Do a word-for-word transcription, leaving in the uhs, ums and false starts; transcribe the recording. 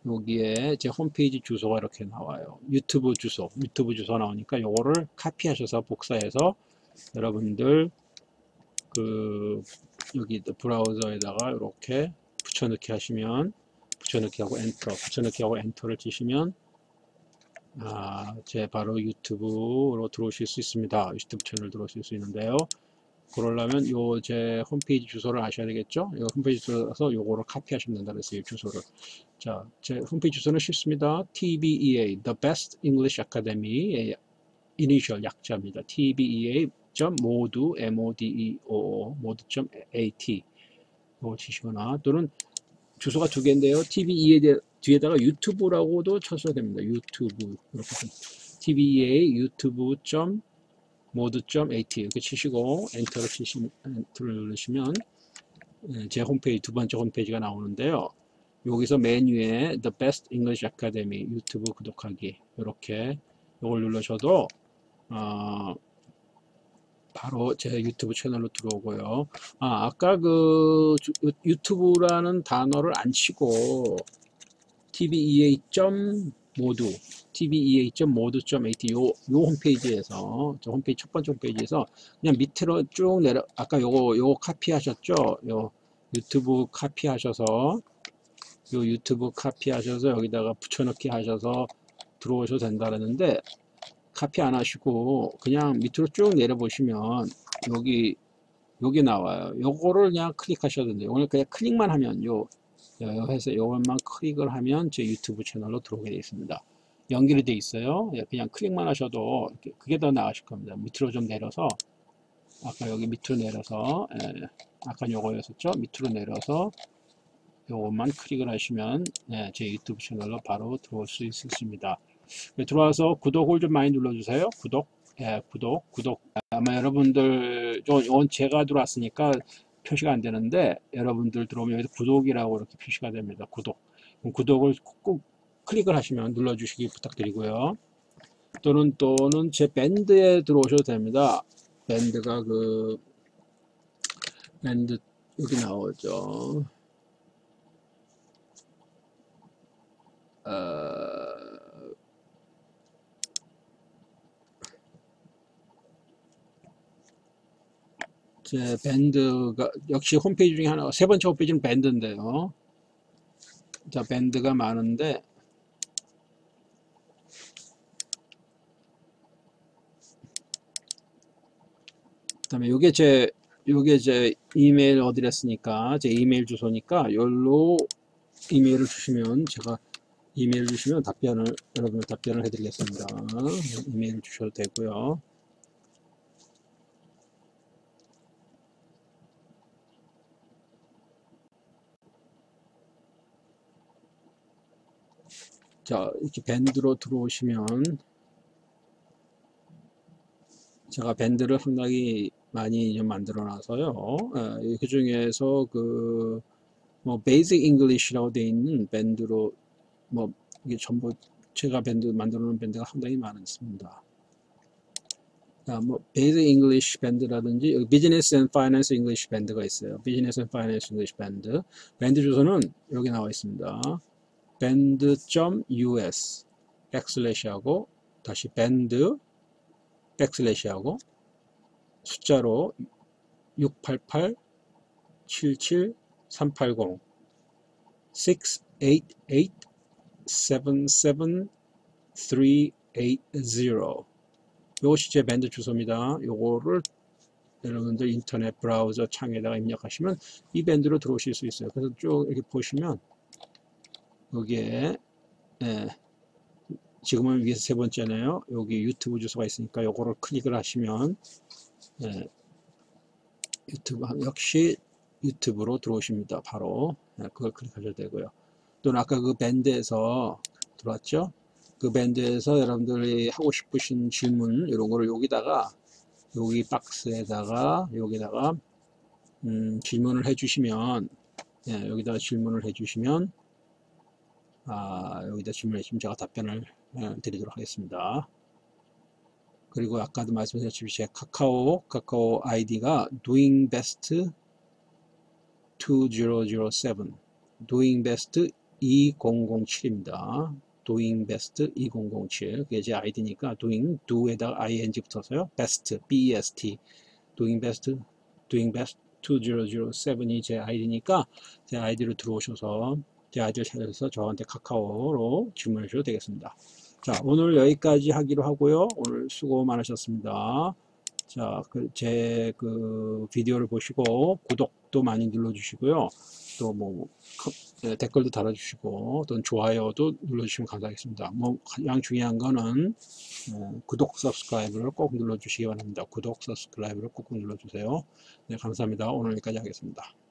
여기에 제 홈페이지 주소가 이렇게 나와요. 유튜브 주소, 유튜브 주소 나오니까 요거를 카피하셔서 복사해서 여러분들 그 여기 브라우저에다가 이렇게 붙여넣기 하시면, 붙여넣기 하고 엔터, 붙여넣기 하고 엔터를 치시면 아, 제 바로 유튜브로 들어오실 수 있습니다. 유튜브 채널 들어오실 수 있는데요. 그러려면 요 제 홈페이지 주소를 아셔야 되겠죠? 요 홈페이지 주소라서 요거를 카피하시면 된다 그랬어요. 이 주소를. 자, 제 홈페이지 주소는 쉽습니다. 티비이에이, The Best English Academy의 이니셜 약자입니다. 티비이에이.모두, 엠오데오, 모두.at 이거 치시거나, 또는 주소가 두 개인데요. 티비이에이 뒤에다가 유튜브라고도 쳐셔도 됩니다. 유튜브. 이렇게 티비이에이 유튜브.모두.at 이렇게 치시고 엔터를 치시면, 엔터를 누르시면 제 홈페이지, 두 번째 홈페이지가 나오는데요. 여기서 메뉴에 The Best English Academy 유튜브 구독하기 이렇게 이걸 눌러셔도 어, 바로 제 유튜브 채널로 들어오고요. 아, 아까 그 유튜브라는 단어를 안 치고 티비이에이.모두 티비이에이.모두.at 요, 요 홈페이지에서, 저 홈페이지 첫 번째 홈페이지에서 그냥 밑으로 쭉 내려, 아까 요거 요거 카피하셨죠? 요 유튜브 카피하셔서 요 유튜브 카피하셔서 여기다가 붙여넣기 하셔서 들어오셔도 된다 그랬는데, 카피 안 하시고 그냥 밑으로 쭉 내려보시면 여기 여기 나와요. 요거를 그냥 클릭하셔도 돼요. 오늘 그냥 클릭만 하면 요 해서 요것만 클릭을 하면 제 유튜브 채널로 들어오게 되어 있습니다. 연결이 되어 있어요. 그냥 클릭만 하셔도 그게 더 나으실 겁니다. 밑으로 좀 내려서, 아까 여기 밑으로 내려서, 예, 아까 요거였었죠. 밑으로 내려서 요것만 클릭을 하시면 예, 제 유튜브 채널로 바로 들어올 수 있습니다. 들어와서 구독을 좀 많이 눌러주세요. 구독, 예, 구독, 구독. 아마 여러분들, 이건 제가 들어왔으니까 표시가 안 되는데, 여러분들 들어오면 여기서 구독이라고 이렇게 표시가 됩니다. 구독. 구독을 꼭 클릭을 하시면 눌러주시기 부탁드리고요. 또는, 또는 제 밴드에 들어오셔도 됩니다. 밴드가 그, 밴드, 여기 나오죠. 어, 제 밴드가 역시 홈페이지 중에 하나, 세 번째 홈페이지는 밴드인데요. 자, 밴드가 많은데 그다음에 요게 제 요게 제 이메일 어드레스니까, 제 이메일 주소니까 열로 이메일을 주시면 제가 이메일 주시면 답변을 여러분 답변을 해드리겠습니다. 이메일 주셔도 되고요. 자, 이렇게 밴드로 들어오시면 제가 밴드를 상당히 많이 좀 만들어 놔서요. 예, 그 중에서 그 뭐 베이직 잉글리시라고 되어 있는 밴드로, 뭐 이게 전부 제가 밴드 만들어 놓은 밴드가 상당히 많습니다. 아, 뭐 베이직 잉글리시 밴드라든지 여기 비즈니스 앤 파이낸스 잉글리시 밴드가 있어요. 비즈니스 앤 파이낸스 잉글리시 밴드. 밴드 주소는 여기 나와 있습니다. 밴드.us 백슬래시하고 다시 밴드 백슬래시하고 숫자로 육팔팔 칠칠삼팔공 식스에잇에잇 세븐세븐 쓰리에이트 요것이 제 밴드 주소입니다. 요거를 여러분들 인터넷 브라우저 창에다가 입력하시면 이 밴드로 들어오실 수 있어요. 그래서 쭉 이렇게 보시면 여기에 예, 지금은 위에서 세 번째네요. 여기 유튜브 주소가 있으니까 요거를 클릭을 하시면 예, 유튜브 역시 유튜브로 들어오십니다. 바로 예, 그걸 클릭하셔도 되고요. 또는 아까 그 밴드에서 들어왔죠? 그 밴드에서 여러분들이 하고 싶으신 질문 이런 거를 여기다가 여기 박스에다가 여기다가 음, 질문을 해주시면 예, 여기다가 질문을 해주시면 아, 여기다 질문해 주시면 제가 답변을 예, 드리도록 하겠습니다. 그리고 아까도 말씀드렸듯이 제 카카오 카카오 아이디가 doingbest 이천칠 doingbest 이공공칠입니다. doing best 이공공칠. 그게 제 아이디니까 doing, do에다가 ing 붙어서요. best, best, doing best, doing best 이천칠이 제 아이디니까 제 아이디로 들어오셔서 제 아이디를 찾아서 저한테 카카오로 질문해 주셔도 되겠습니다. 자, 오늘 여기까지 하기로 하고요. 오늘 수고 많으셨습니다. 자, 그, 제, 그, 비디오를 보시고, 구독도 많이 눌러주시고요. 또 뭐, 네, 댓글도 달아주시고, 또 좋아요도 눌러주시면 감사하겠습니다. 뭐, 가장 중요한 거는, 어, 구독, 서브스크라이브를 꼭 눌러주시기 바랍니다. 구독, 서브스크라이브를 꼭 눌러주세요. 네, 감사합니다. 오늘 여기까지 하겠습니다.